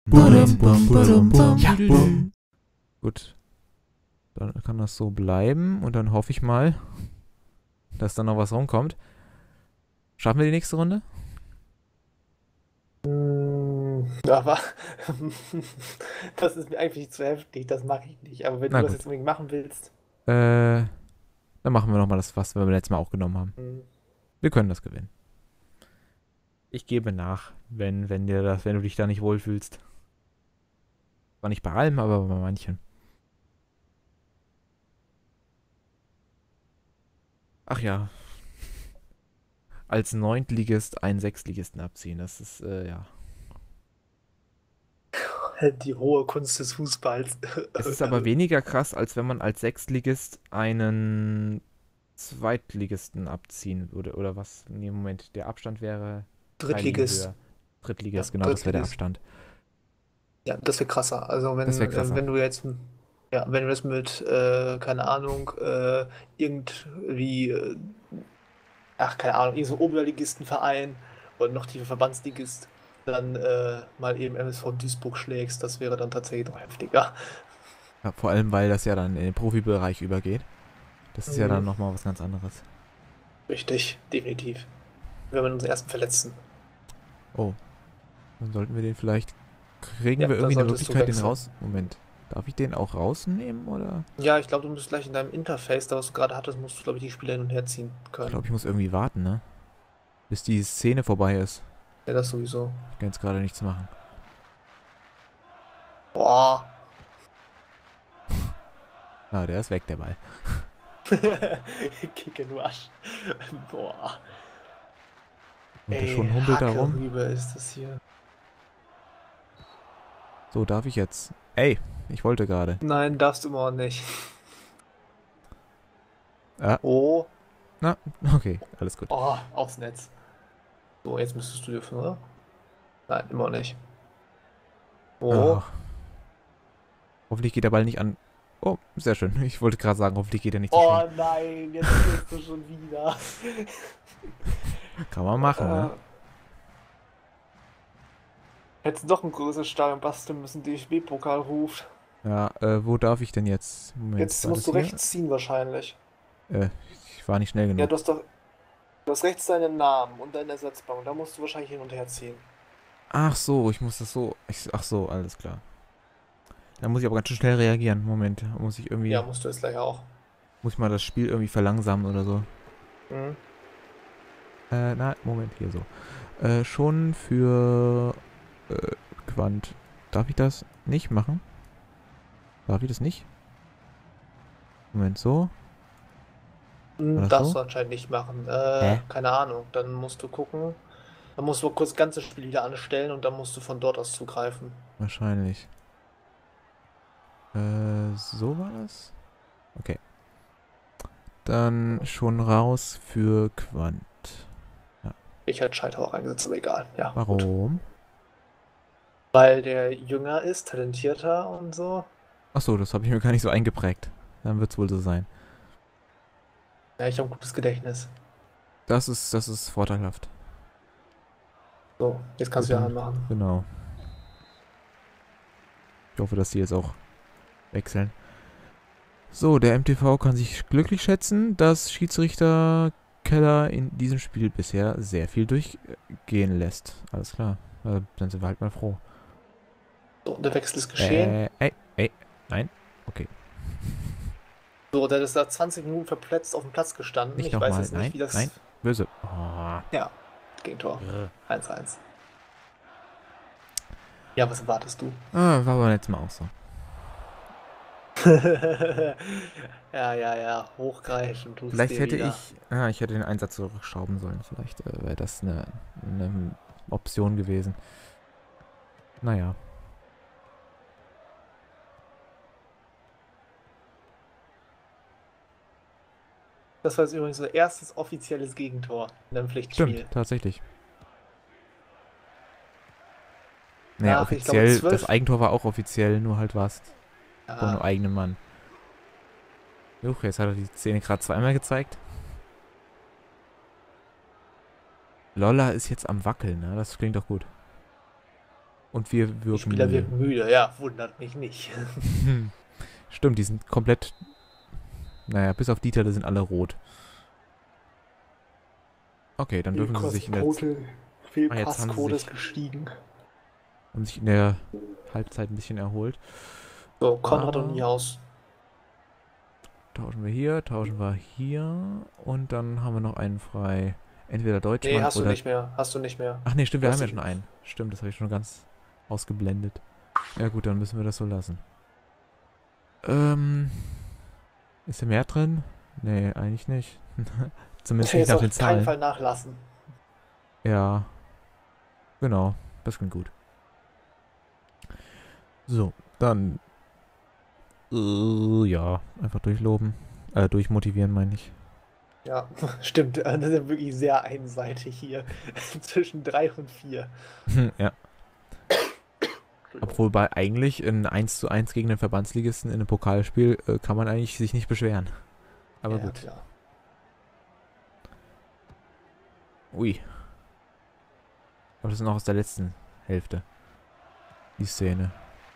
Badum, bum, badum, bum. Ja, gut. Dann kann das so bleiben und dann hoffe ich mal, dass da noch was rumkommt. Schaffen wir die nächste Runde? Aber das ist mir eigentlich zu heftig, das mag ich nicht. Aber wenn du Na das gut. jetzt unbedingt machen willst, Dann machen wir nochmal das, was wir beim letzten Mal auch genommen haben. hm, Wir können das gewinnen. Ich gebe nach, wenn du dich da nicht wohlfühlst. Zwar nicht bei allem, aber bei manchen. Ach ja, als Neuntligist einen Sechstligisten abziehen, das ist, ja. die hohe Kunst des Fußballs. Es ist aber weniger krass, als wenn man als Sechstligist einen Zweitligisten abziehen würde. Oder was? Nee, Moment, der Abstand wäre 3 Ligen Drittligist. höher. Drittligist, Ja, genau, das wäre der Drittligist. Abstand. Ja, das wäre krasser. Also Das wäre krasser. wenn du jetzt, ja, wenn du das mit, keine Ahnung, irgendwie, ach, keine Ahnung, irgend so Oberligistenverein oder noch tiefer Verbandsligist, dann mal eben MSV Duisburg schlägst, das wäre dann tatsächlich noch heftiger. Ja, vor allem, weil das ja dann in den Profibereich übergeht. Das ist ja dann Mhm. nochmal was ganz anderes. Richtig, definitiv. Wir haben unseren ersten Verletzten. Oh, dann sollten wir den vielleicht. Kriegen Ja, wir da irgendwie eine solltest du Möglichkeit, den wechseln. raus. Moment. Darf ich den auch rausnehmen oder? Ja, ich glaube, du musst gleich in deinem Interface, da was du gerade hattest, musst du, glaube ich, die Spieler hin und her ziehen Ich können. glaube, ich muss irgendwie warten, ne? Bis die Szene vorbei ist. Ja, das sowieso. Ich kann jetzt gerade nichts machen. Boah. Ah, der ist weg, der Ball. Kick in Rush. Boah. Und der Ey, schon humpelt da Hacke rum. rüber ist das hier. So, darf ich jetzt? Ey, ich wollte gerade. Nein, darfst du immer noch nicht. Ah, Oh. na, okay, alles gut. Oh, aufs Netz. So, jetzt müsstest du dürfen, oder? Nein, immer noch nicht. Oh. Ach, hoffentlich geht der Ball nicht an. Oh, sehr schön. Ich wollte gerade sagen, hoffentlich geht er nicht zu schnell. Oh nein, jetzt bist du schon wieder. Kann man machen, ne? Äh, Hättest doch ein größeres Stadion basteln müssen, DFB-Pokal ruft. Ja, wo darf ich denn jetzt? Moment, Jetzt war musst das du hier? rechts ziehen wahrscheinlich. Äh, Ich war nicht schnell Ja, genug. du hast rechts deinen Namen und deinen Ersatzbank. Da musst du wahrscheinlich hin und her ziehen. Ach so, ich muss das so. Ach so, alles klar. Da muss ich aber ganz schön schnell reagieren. Moment, muss ich Ja, irgendwie. musst du jetzt gleich auch. Muss ich mal das Spiel irgendwie verlangsamen oder so? Mhm. Na, Moment, hier so. Schon für Quant. Darf ich das nicht machen? Darf ich das nicht? Moment, so? War das Darfst so? du anscheinend nicht machen. Hä? Keine Ahnung. Dann musst du gucken. Dann musst du kurz das ganze Spiel wieder anstellen und dann musst du von dort aus zugreifen. Wahrscheinlich. So war das? Okay. Dann schon raus für Quant. Ja. Ich hätte Scheiter auch eingesetzt, aber egal. Ja, gut. Warum? Weil der jünger ist, talentierter und so. Ach so, das habe ich mir gar nicht so eingeprägt. Dann wird es wohl so sein. Ja, ich habe ein gutes Gedächtnis. Das ist vorteilhaft. So, jetzt kannst Gut, du ja dann. anmachen. Genau. Ich hoffe, dass die jetzt auch wechseln. So, der MTV kann sich glücklich schätzen, dass Schiedsrichter Keller in diesem Spiel bisher sehr viel durchgehen lässt. Alles klar. Dann sind wir halt mal froh. So, der Wechsel ist geschehen. Nein. Okay. So, der ist da 20 Minuten verpletzt auf dem Platz gestanden. Nicht Ich weiß nochmal. jetzt nicht, Nein, wie das. nein. Böse. Oh. Ja, Gegentor. Grr. 1-1. Ja, was erwartest du? War beim letzten Mal auch so. Ja, ja, ja. Hochgreifen tust Vielleicht dir hätte wieder. ich hätte den Einsatz zurückschrauben sollen. Vielleicht wäre das eine Option gewesen. Naja. Das war jetzt übrigens so erstes offizielles Gegentor in einem Stimmt, Pflichtspiel. tatsächlich. Naja, Ach, ich glaube offiziell, das 12. Eigentor war auch offiziell, nur halt was von einem Ah, eigenen Mann. Juch, jetzt hat er die Szene gerade zweimal gezeigt. Lolla ist jetzt am Wackeln, ne? Das klingt doch gut. Und wir Die wirken Spieler müde. wirken müde, ja, wundert mich nicht. Stimmt, die sind komplett. Naja, bis auf Dieter, da sind alle rot. Okay, dann dürfen sie sich in der. Ah, jetzt haben sie Fehlpassquote ist sich, gestiegen. haben sich in der Halbzeit ein bisschen erholt. So, Konrad und Aber Nihaus. tauschen wir hier und dann haben wir noch einen frei. Entweder Nee, Deutschmann hast du oder. nicht mehr. Hast du nicht mehr. Ach nee, stimmt, Du wir hast haben ja dich. schon einen. Stimmt, das habe ich schon ganz ausgeblendet. Ja gut, dann müssen wir das so lassen. Ähm, ist da mehr drin? Nee, eigentlich nicht. Zumindest nicht Jetzt nach auf den keinen Zahlen. Fall nachlassen. Ja, genau. Das klingt gut. So, dann. Ja, einfach durchloben. Durchmotivieren, meine ich. Ja, stimmt. Das ist ja wirklich sehr einseitig hier. Zwischen 3 und 4. Ja. Obwohl bei eigentlich ein 1:1 gegen den Verbandsligisten in einem Pokalspiel kann man eigentlich sich nicht beschweren. Aber Ja, gut. klar. Ui. Aber das ist noch aus der letzten Hälfte. Die Szene.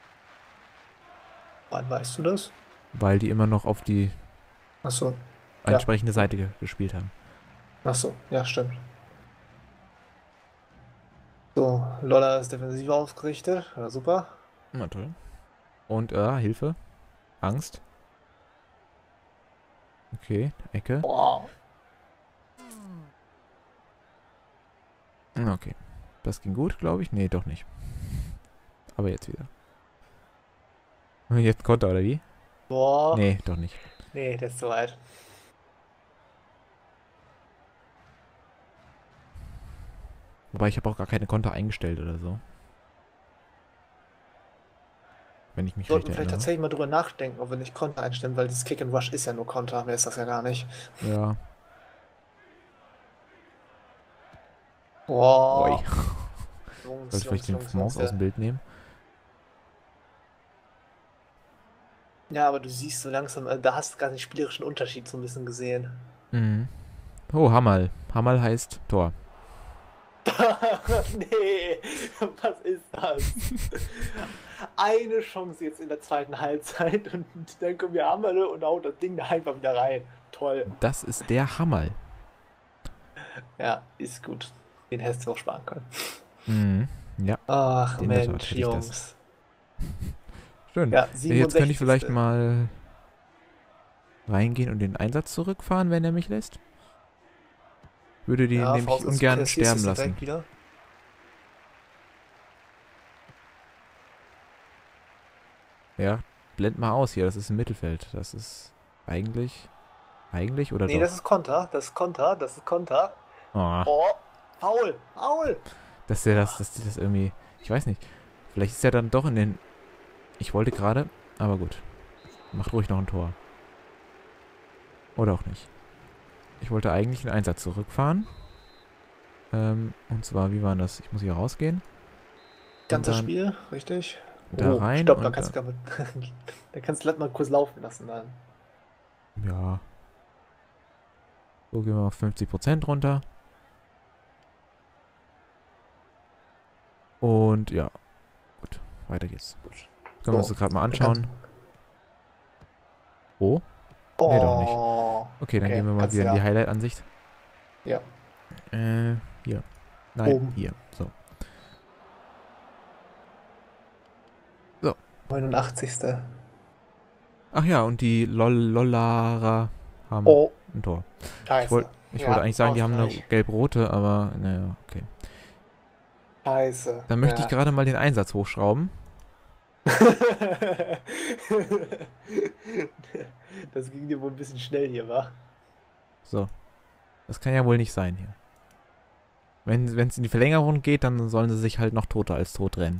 Wann weißt du das? Weil die immer noch auf die Achso, ja. entsprechende Seite gespielt haben. Achso, ja, stimmt. So, Lolla ist defensiv ausgerichtet. Ja, super. Na toll. Und Hilfe. Angst. Okay, Ecke. Boah. Okay. Das ging gut, glaube ich. Nee, doch nicht. Aber jetzt wieder. Jetzt Konter, oder wie? Boah. Nee, doch nicht. Nee, der ist zu weit. Wobei ich habe auch gar keine Konter eingestellt oder so. Wenn ich mich Sollten recht vielleicht erinnere. tatsächlich mal drüber nachdenken, ob wir nicht Konter einstellen, weil dieses Kick and Rush ist ja nur Konter. Mehr ist das ja gar nicht. Ja. Oi. Boah. Jungs, Sollte ich vielleicht den Maus aus ja. dem Bild nehmen? Ja, aber du siehst so langsam, da hast du gar den spielerischen Unterschied so ein bisschen gesehen. Mhm. Oh, Hammerl. Hammerl heißt Tor. Nee, was ist das? Eine Chance jetzt in der zweiten Halbzeit und dann kommen wir Hammerle und haut das Ding da einfach wieder rein. Toll. Das ist der Hammerl. Ja, ist gut. Den hättest du auch sparen können. Mhm. Ja, Ach in der Tat Mensch, hätte ich das. Jungs. Schön. Ja, Jetzt könnte ich 67. vielleicht mal reingehen und den Einsatz zurückfahren, wenn er mich lässt. Würde die Ja, nämlich vorausgesetzt, ungern du kassierst sterben es lassen. direkt wieder. Ja, blend mal aus hier, das ist im Mittelfeld. Das ist eigentlich oder Nee, doch? das ist Konter, das ist Konter, das ist Konter. Oh, Oh, faul, faul. dass die das irgendwie, ich weiß nicht. Vielleicht ist er dann doch in den, ich wollte gerade, aber gut. Macht ruhig noch ein Tor. Oder auch nicht. Ich wollte eigentlich den Einsatz zurückfahren. Und zwar, wie war das? Ich muss hier rausgehen. Ganzes dann Spiel, richtig? da rein Stopp, und dann kannst du dann kannst du mal kurz laufen lassen dann. ja. So gehen wir auf 50% runter. Und ja, gut, weiter geht's. Können wir uns So, das gerade mal anschauen. Oh, Oh, nee, doch nicht. Okay, dann gehen wir mal kannst wieder in du die ja. Highlight-Ansicht. Ja. Hier. Nein, Oben. hier. So. 89. Ach ja, und die Lollara haben Oh, ein Tor. scheiße. Ich Ja, wollte eigentlich sagen, die haben eine Ausgleich. gelb-rote, aber naja, okay. Scheiße. Dann möchte ich gerade mal den Einsatz hochschrauben. Das ging dir wohl ein bisschen schnell hier, wa? So. Das kann ja wohl nicht sein hier. Wenn es in die Verlängerung geht, dann sollen sie sich halt noch toter als tot rennen.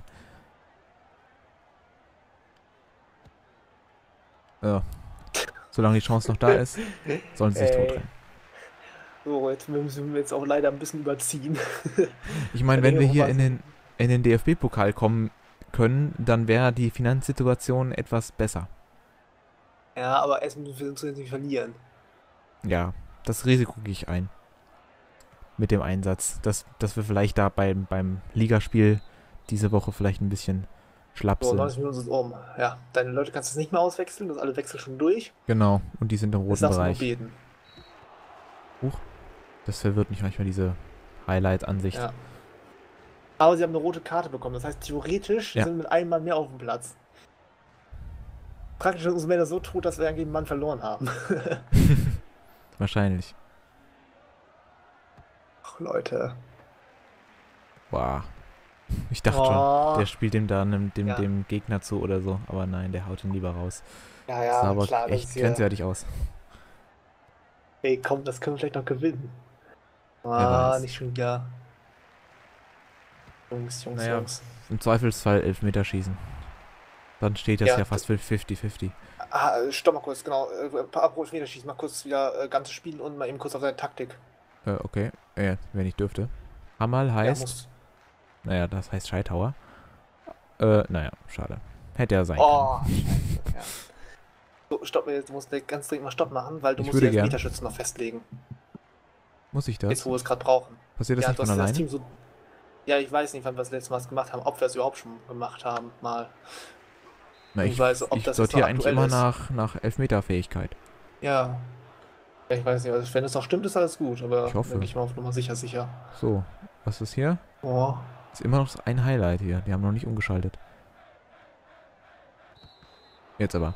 Ja. Solange die Chance noch da ist, sollen sie sich tot rennen. So, jetzt müssen wir jetzt auch leider ein bisschen überziehen. Ich meine, wenn wir hier in Verlängerung den DFB-Pokal kommen können, dann wäre die Finanzsituation etwas besser. Ja, aber erst müssen wir uns jetzt nicht verlieren. Ja, das Risiko gehe ich ein. Mit dem Einsatz. Dass wir vielleicht da beim Ligaspiel diese Woche vielleicht ein bisschen schlapp So, sind. 90 Minuten sind um. Ja, deine Leute kannst du nicht mehr auswechseln, das alle Wechsel schon durch. Genau, und die sind im Jetzt roten darfst du nur Bereich. beten. Das verwirrt mich manchmal, diese Highlight-Ansicht. Ja. Aber sie haben eine rote Karte bekommen. Das heißt, theoretisch Ja. sind wir mit einem Mann mehr auf dem Platz. Praktisch sind unsere Männer so tot, dass wir eigentlich einen Mann verloren haben. Wahrscheinlich. Ach, Leute. Boah. Ich dachte Oh. schon, der spielt dem Ja. dem Gegner zu oder so. Aber nein, der haut ihn lieber raus. Ja, Das ja, sah aber klar. Das echt ist hier, grenzwertig aus. ey, komm, das können wir vielleicht noch gewinnen. Wer Ah, weiß. nicht schon wieder. Jungs, Naja. Jungs. Im Zweifelsfall Elfmeterschießen. Dann steht das Ja, ja fast für 50-50. Ah, stopp mal kurz, genau. Apropos Elfmeterschießen, mal kurz wieder ganzes Spiel und mal eben kurz auf deine Taktik. Okay. Ja, wenn ich dürfte. Hamal Ja, heißt. Naja, das heißt Scheithauer. Naja, schade. Hätte er sein können. Oh, scheiße, ja. So, stopp, du musst ganz dringend mal Stopp machen, weil du Ich musst würde die gern. Elfmeterschützen noch festlegen. Muss ich Jetzt, das? wo wir es gerade brauchen. Passiert das Ja, nicht du von hast das alleine? Team so. Ja, ich weiß nicht, wann wir das letzte Mal gemacht haben, ob wir es überhaupt schon gemacht haben, mal. Na, ich beziehungsweise, ob ich das jetzt sortiere noch eigentlich aktuell immer ist. nach Elfmeterfähigkeit. Ja. Ja, ich weiß nicht, also wenn es noch stimmt, ist alles gut, aber Ich hoffe. denke ich mal auf Nummer sicher. So, was ist hier? Oh. Ist immer noch ein Highlight hier. Die haben noch nicht umgeschaltet. Jetzt aber.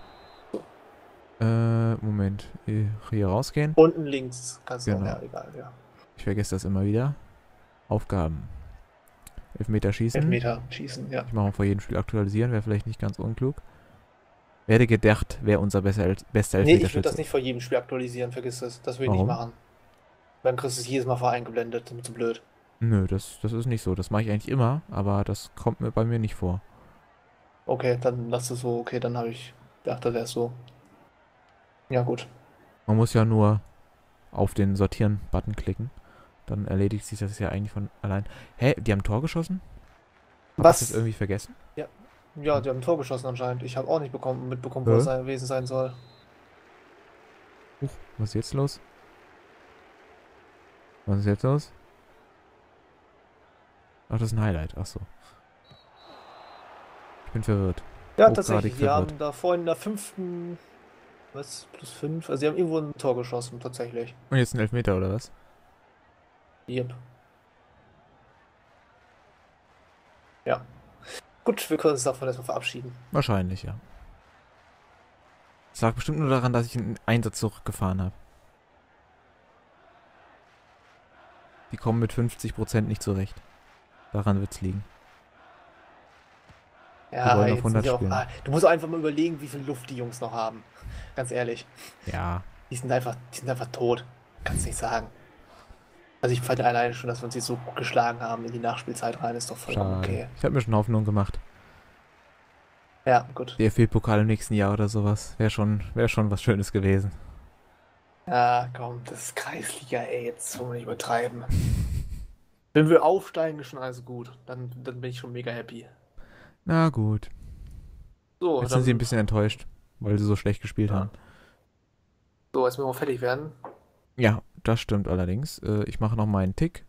Moment. Hier rausgehen. Unten links kannst du Genau. ja, egal, ja. Ich vergesse das immer wieder. Aufgaben. Elfmeter schießen. Elfmeter schießen, ja. Ich mache auch vor jedem Spiel aktualisieren. Wäre vielleicht nicht ganz unklug. Werde gedacht, wer unser bester Nee, Elfmeterschütze. ich würde das nicht vor jedem Spiel aktualisieren, vergiss das. Das würde ich Warum? nicht machen. Dann kriegst du es jedes Mal voreingeblendet, das ist mir zu blöd. Nö, das ist nicht so. Das mache ich eigentlich immer, aber das kommt mir bei mir nicht vor. Okay, dann lass es so, okay, dann habe ich gedacht, das wäre so. Ja, gut. Man muss ja nur auf den Sortieren-Button klicken. Dann erledigt sich das ja eigentlich von allein. Hä, die haben ein Tor geschossen? Hab ich das Was? irgendwie vergessen? Ja, die haben ein Tor geschossen anscheinend. Ich habe auch nicht mitbekommen, Hä? wo es gewesen sein soll. Was ist jetzt los? Was ist jetzt los? Ach, das ist ein Highlight. Ach so. Ich bin verwirrt. Ja, Hochgradig tatsächlich. Die verwirrt. haben da vorhin in der 5. Was? +5? Also, die haben irgendwo ein Tor geschossen, tatsächlich. Und jetzt ein Elfmeter, oder was? Yep. Ja. Gut, wir können uns davon erstmal verabschieden. Wahrscheinlich, ja. Es lag bestimmt nur daran, dass ich einen Einsatz zurückgefahren habe. Die kommen mit 50% nicht zurecht. Daran wird's liegen. Ja, wollen auf jetzt 100 sind sie auch, spielen. du musst auch einfach mal überlegen, wie viel Luft die Jungs noch haben. Ganz ehrlich. Ja, Die sind einfach tot. Kannst nicht sagen. Also ich fand alleine schon, dass wir uns jetzt so gut geschlagen haben in die Nachspielzeit rein, ist doch vollkommen schade. okay. Ich habe mir schon Hoffnung gemacht. Ja, gut. DFB-Pokal im nächsten Jahr oder sowas. Wäre schon was Schönes gewesen. Ja, komm, das ist Kreisliga, ey, jetzt wollen wir nicht übertreiben. Wenn wir aufsteigen, ist schon alles gut. Dann bin ich schon mega happy. Na gut. So, Jetzt dann, sind sie ein bisschen enttäuscht, weil sie so schlecht gespielt Ja. haben. so, jetzt müssen wir fertig werden. Ja, das stimmt allerdings. Ich mache noch meinen Tick.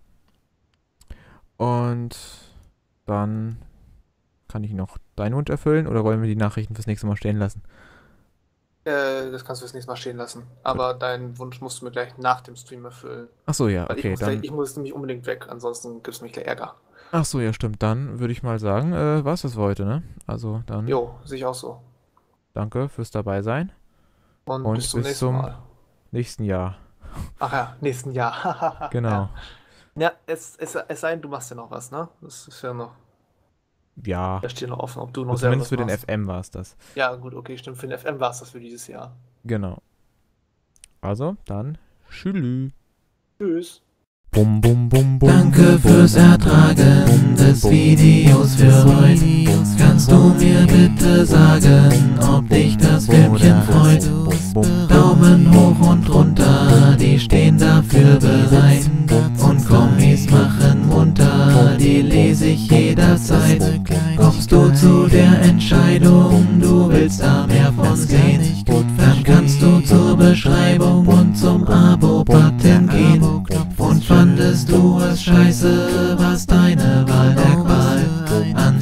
Und dann kann ich noch deinen Wunsch erfüllen oder wollen wir die Nachrichten fürs nächste Mal stehen lassen? Das kannst du das nächste Mal stehen lassen. Aber deinen Wunsch musst du mir gleich nach dem Stream erfüllen. Ach so, ja, Weil okay, dann. ich muss nämlich unbedingt weg, ansonsten gibt's mich gleich Ärger. Ach so, ja, stimmt. Dann würde ich mal sagen, war's das für heute, ne? Also dann Jo, sehe ich auch so. danke fürs Dabeisein. Und, Und bis zum bis nächsten zum- Mal. Nächsten Jahr. Ach ja, nächsten Jahr. Genau. Ja, es sei denn, du machst ja noch was, ne? Das ist ja noch, Ja. da steht noch offen, ob du noch selber Zumindest was für den machst. FM war es das. Ja, gut, okay, stimmt. Für den FM war es das für dieses Jahr. Genau. Also, dann tschüss. Tschüss. Bum, bum, bum, bum. Danke fürs Ertragen des Videos für heute. Kannst du mir bitte sagen, ob dich das Filmchen freut? Daumen hoch und runter, die stehen dafür bereit. Und Kommis machen munter, die lese ich jederzeit. Kommst du zu der Entscheidung, du willst da mehr von sehen? Dann kannst du zur Beschreibung und zum Abo-Button gehen. Und fandest du es scheiße, was deine Wahl der Qual?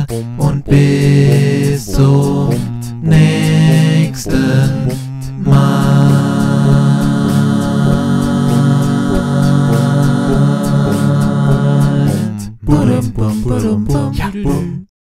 Tage und bis zum nächsten Mal. Ja.